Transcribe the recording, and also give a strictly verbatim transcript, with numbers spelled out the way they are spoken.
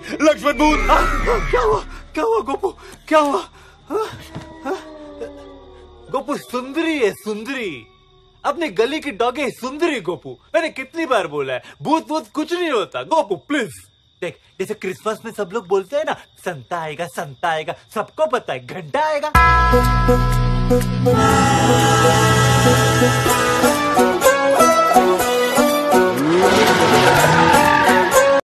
लक्ष्मण भूत। क्या हुआ क्या हुआ गोपू, क्या हुआ? हा? हा? गोपू सुंदरी है, सुंदरी। अपनी गली की डॉगी सुंदरी गोपू। मैंने कितनी बार बोला है, भूत भूत कुछ नहीं होता गोपू, प्लीज। देख, जैसे क्रिसमस में सब लोग बोलते हैं ना, संता आएगा संता आएगा, सबको पता है घंटा आएगा।